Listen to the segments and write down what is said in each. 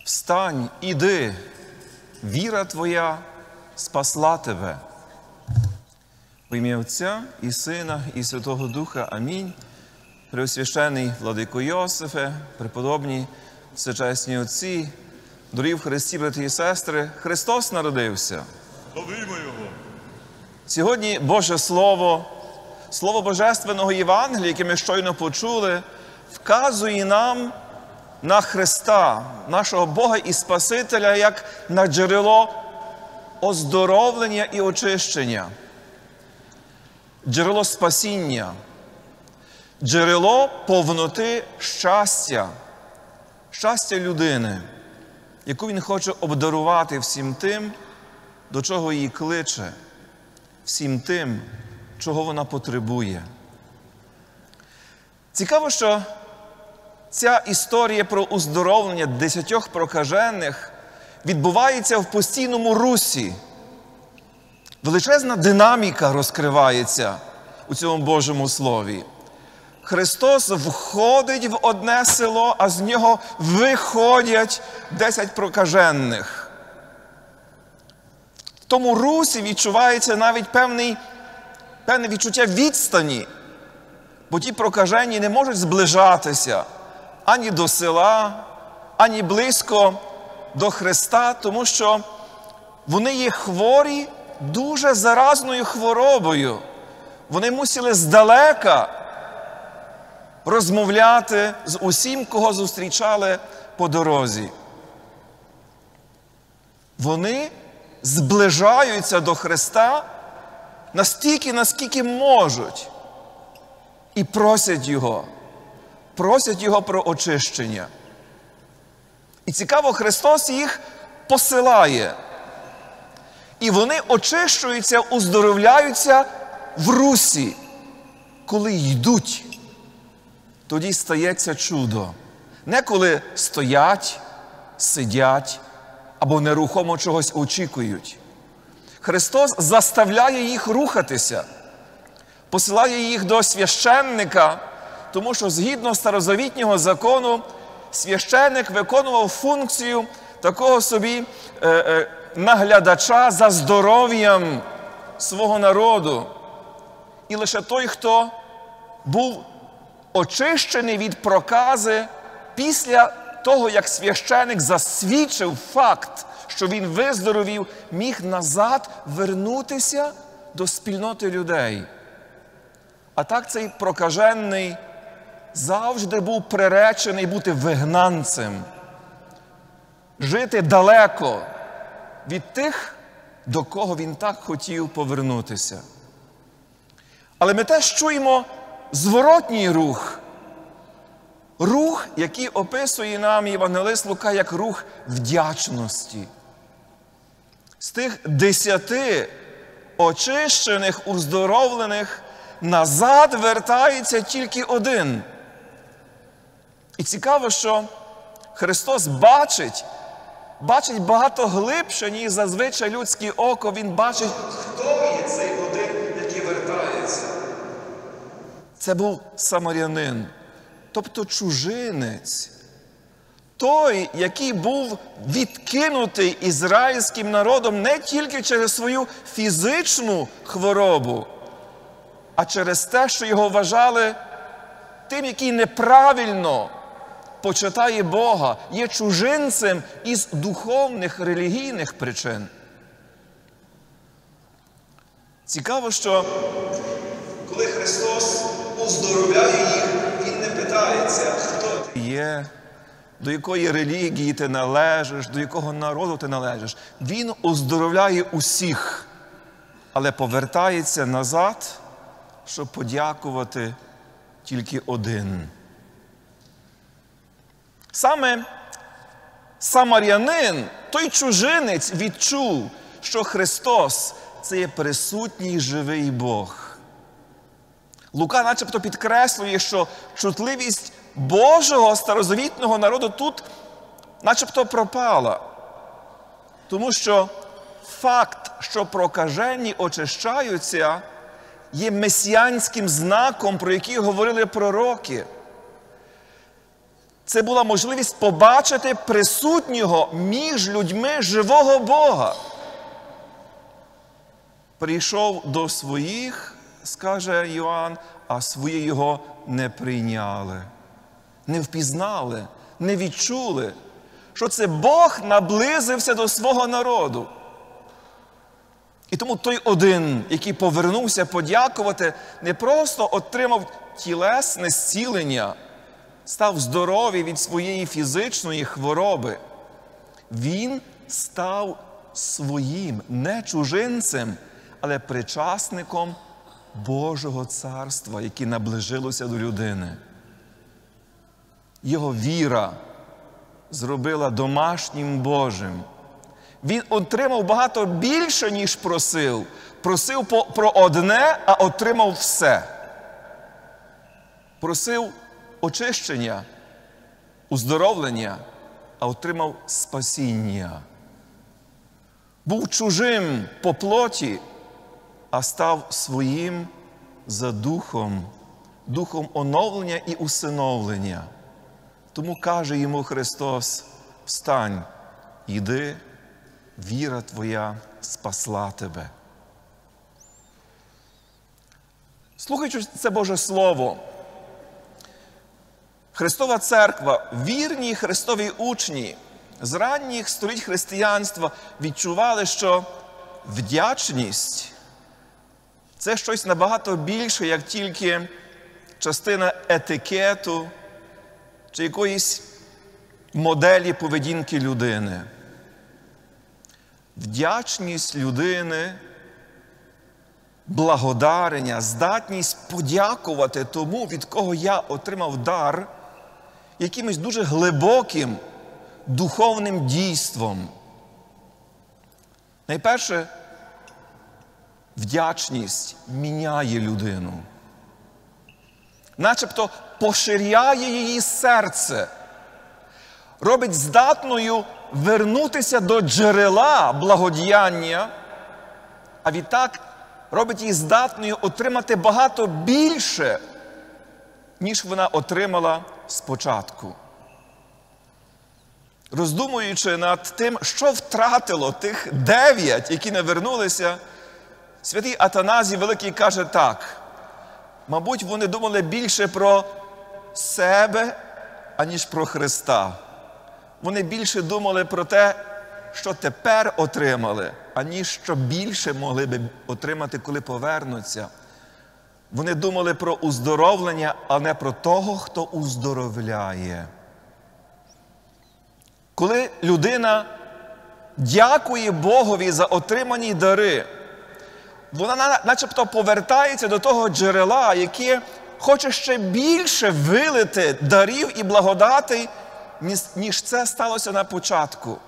Встань, іди, віра твоя спасла тебе. В ім'я Отця і Сина, і Святого Духа. Амінь. Преосвящений владико Йосифе, преподобні всечесні отці, дорогі в Христі, брати і сестри, Христос народився. Славімо Його! Сьогодні Боже Слово, Слово Божественного Євангелія, яке ми щойно почули, вказує нам на Христа, нашого Бога і Спасителя, як на джерело оздоровлення і очищення, джерело спасіння, джерело повноти щастя, щастя людини, яку Він хоче обдарувати всім тим, до чого її кличе, всім тим, чого вона потребує. Цікаво, що ця історія про уздоровлення 10 прокажених відбувається в постійному русі. Величезна динаміка розкривається у цьому Божому Слові. Христос входить в одне село, а з нього виходять 10 прокажених. В тому русі відчувається навіть певне відчуття відстані, бо ті прокажені не можуть зближатися ані до села, ані близько до Христа, тому що вони є хворі дуже заразною хворобою. Вони мусили здалека розмовляти з усім, кого зустрічали по дорозі. Вони зближаються до Христа настільки, наскільки можуть, і просять Його про очищення. І цікаво, Христос їх посилає. І вони очищуються, уздоровляються в русі. Коли йдуть, тоді стається чудо. Не коли стоять, сидять або нерухомо чогось очікують. Христос заставляє їх рухатися, посилає їх до священника, тому що згідно старозавітнього закону священник виконував функцію такого собі наглядача за здоров'ям свого народу. І лише той, хто був очищений від прокази після того, як священик засвідчив факт, що він виздоровів, міг назад вернутися до спільноти людей. А так цей прокажений завжди був приречений бути вигнанцем, жити далеко від тих, до кого він так хотів повернутися. Але ми теж чуємо зворотній рух. Рух, який описує нам євангелист Лука як рух вдячності. З тих 10 очищених, уздоровлених, назад вертається тільки один. І цікаво, що Христос бачить багато глибше, ніж зазвичай людське око. Він бачить, хто є цей один, який вертається. Це був самарянин, тобто чужинець. Той, який був відкинутий ізраїльським народом не тільки через свою фізичну хворобу, а через те, що його вважали тим, який неправильно почитає Бога, є чужинцем із духовних, релігійних причин. Цікаво, що коли Христос уздоровляє їх, Він не питається, хто ти є, до якої релігії ти належиш, до якого народу ти належиш. Він уздоровляє усіх, але повертається назад, щоб подякувати тільки один. Саме самарянин, той чужинець, відчув, що Христос – це є присутній живий Бог. Лука начебто підкреслює, що чутливість Божого старозавітного народу тут начебто пропала. Тому що факт, що прокажені очищаються, є месіанським знаком, про який говорили пророки. Це була можливість побачити присутнього між людьми живого Бога. Прийшов до своїх, скаже Йоанн, а свої його не прийняли, не впізнали, не відчули, що це Бог наблизився до свого народу. І тому той один, який повернувся подякувати, не просто отримав тілесне зцілення, став здоровий від своєї фізичної хвороби. Він став своїм, не чужинцем, але причасником Божого царства, яке наближилося до людини. Його віра зробила домашнім Божим. Він отримав багато більше, ніж просив. Просив про одне, а отримав все. Просив очищення, уздоровлення, а отримав спасіння. Був чужим по плоті, а став своїм за духом, духом оновлення і усиновлення. Тому каже йому Христос: встань, іди, віра твоя спасла тебе. Слухаючи це Боже Слово, Христова Церква, вірні Христові учні з ранніх століть християнства відчували, що вдячність – це щось набагато більше, як тільки частина етикету чи якоїсь моделі поведінки людини. Вдячність людини, благодарення, здатність подякувати тому, від кого я отримав дар, якимось дуже глибоким духовним дійством. Найперше, вдячність міняє людину. Начебто поширяє її серце, робить здатною вернутися до джерела благодіяння, а відтак робить її здатною отримати багато більше, ніж вона отримала спочатку. Роздумуючи над тим, що втратило тих 9, які не вернулися, святий Атаназій Великий каже так: мабуть, вони думали більше про себе, аніж про Христа. Вони більше думали про те, що тепер отримали, аніж що більше могли би отримати, коли повернуться. Вони думали про уздоровлення, а не про того, хто уздоровляє. Коли людина дякує Богові за отримані дари, вона начебто повертається до того джерела, яке хоче ще більше вилити дарів і благодатей, ніж це сталося на початку.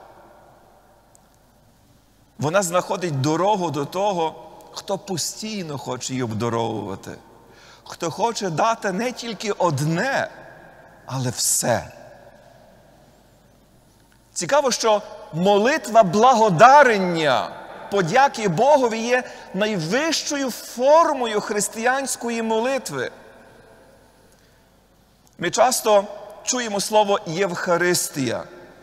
Вона знаходить дорогу до того, хто постійно хоче її обдаровувати, хто хоче дати не тільки одне, але все. Цікаво, що молитва благодарення, подяки Богові є найвищою формою християнської молитви. Ми часто чуємо слово «Євхаристія».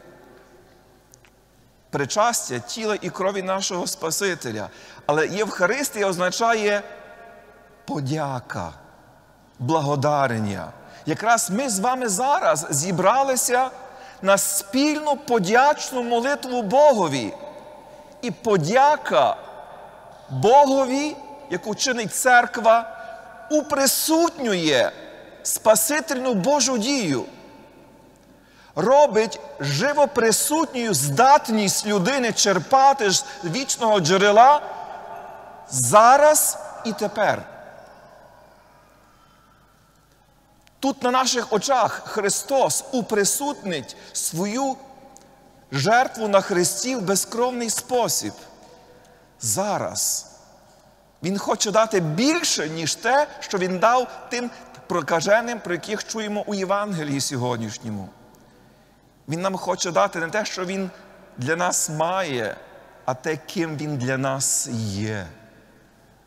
Причастя тіла і крові нашого Спасителя. Але Євхаристія означає подяка, благодарення. Якраз ми з вами зараз зібралися на спільну подячну молитву Богові. І подяка Богові, яку чинить церква, уприсутнює спасительну Божу дію. Робить живоприсутньою здатність людини черпати з вічного джерела зараз і тепер. Тут на наших очах Христос уприсутнить свою жертву на хресті в безкровний спосіб. Зараз. Він хоче дати більше, ніж те, що Він дав тим прокаженим, про яких чуємо у Євангелії сьогоднішньому. Він нам хоче дати не те, що Він для нас має, а те, ким Він для нас є.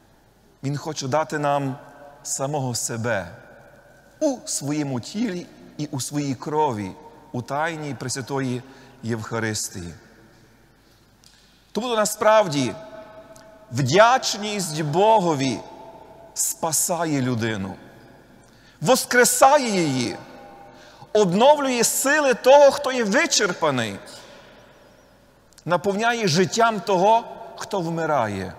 Він хоче дати нам самого себе у своєму тілі і у своїй крові, у тайні Пресвятої Євхаристії. Тому насправді вдячність Богові спасає людину, воскресає її, обновлює сили того, хто є вичерпаний, наповняє життям того, хто вмирає.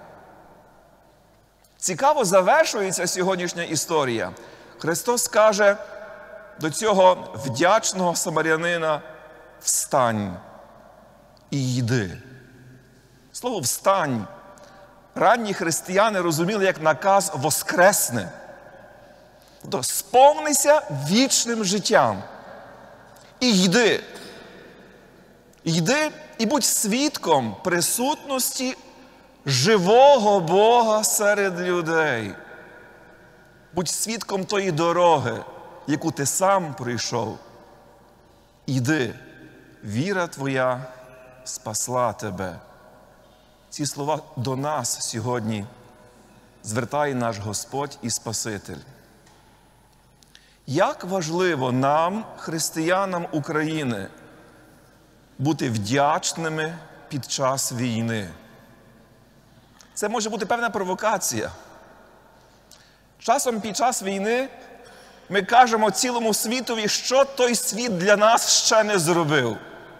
Цікаво завершується сьогоднішня історія. Христос каже до цього вдячного самарянина: «Встань і йди». Слово «встань» ранні християни розуміли як наказ «воскресни». Тобто сповнися вічним життям і йди. Йди і будь свідком присутності живого Бога серед людей. Будь свідком тої дороги, яку ти сам пройшов. Іди, віра твоя спасла тебе. Ці слова до нас сьогодні звертає наш Господь і Спаситель. Як важливо нам, християнам України, бути вдячними під час війни. Це може бути певна провокація. Часом під час війни ми кажемо цілому світові, що той світ для нас ще не зробив.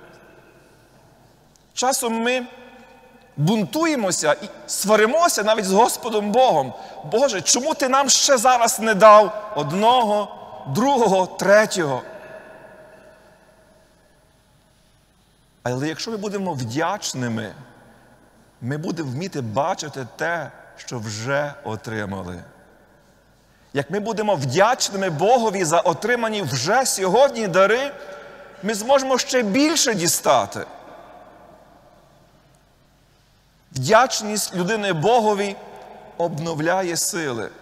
Часом ми бунтуємося і сваримося навіть з Господом Богом. Боже, чому ти нам ще зараз не дав одного, другого, третього? Але якщо ми будемо вдячними, ми будемо вміти бачити те, що вже отримали. Як ми будемо вдячними Богові за отримані вже сьогодні дари, ми зможемо ще більше дістати. Вдячність людини Богові обновляє сили.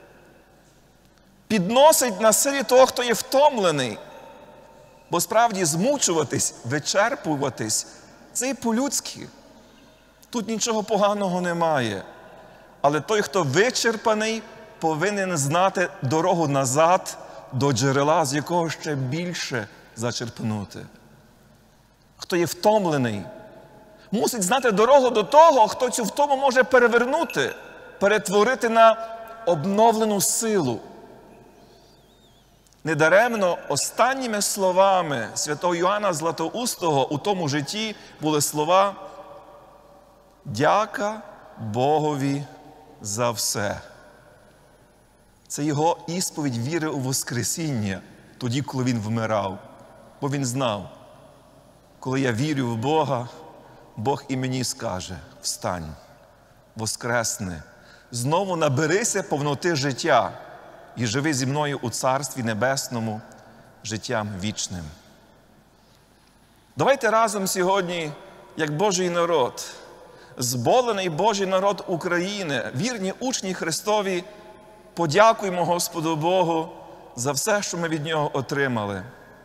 Підносить на силі того, хто є втомлений. Бо справді змучуватись, вичерпуватись – це і по-людськи. Тут нічого поганого немає. Але той, хто вичерпаний, повинен знати дорогу назад до джерела, з якого ще більше зачерпнути. Хто є втомлений, мусить знати дорогу до того, хто цю втому може перевернути, перетворити на обновлену силу. Недаремно останніми словами святого Йоанна Златоустого у тому житті були слова «Дяка Богові за все». Це його ісповідь віри у Воскресіння, тоді, коли він вмирав. Бо він знав, коли я вірю в Бога, Бог і мені скаже: «Встань, воскресни, знову наберися повноти життя і живи зі мною у Царстві Небесному життям вічним». Давайте разом сьогодні, як Божий народ, зболений Божий народ України, вірні учні Христові, подякуємо Господу Богу за все, що ми від Нього отримали.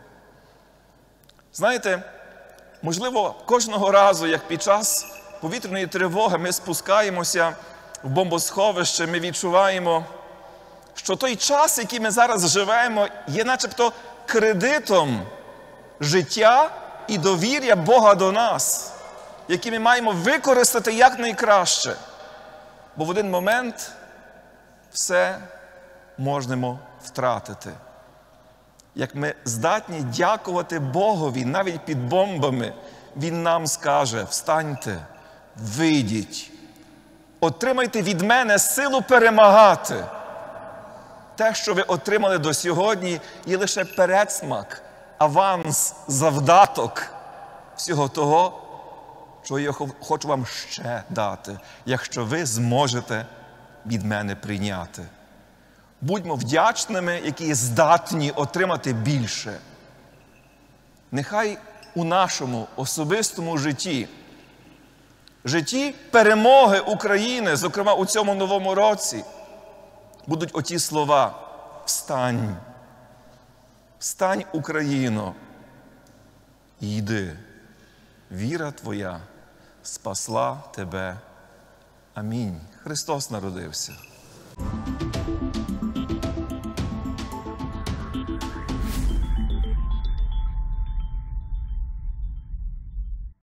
Знаєте, можливо, кожного разу, як під час повітряної тривоги ми спускаємося в бомбосховище, ми відчуваємо, що той час, який ми зараз живемо, є начебто кредитом життя і довір'я Бога до нас, який ми маємо використати якнайкраще. Бо в один момент все можемо втратити. Як ми здатні дякувати Богові навіть під бомбами, Він нам скаже: «Встаньте, вийдіть, отримайте від мене силу перемагати». Те, що ви отримали до сьогодні, є лише передсмак, аванс, завдаток всього того, що я хочу вам ще дати, якщо ви зможете від мене прийняти. Будьмо вдячними, які здатні отримати більше. Нехай у нашому особистому житті, житті перемоги України, зокрема у цьому новому році, будуть оті слова: «Встань, встань, Україно, і йди, віра твоя спасла тебе». Амінь. Христос народився.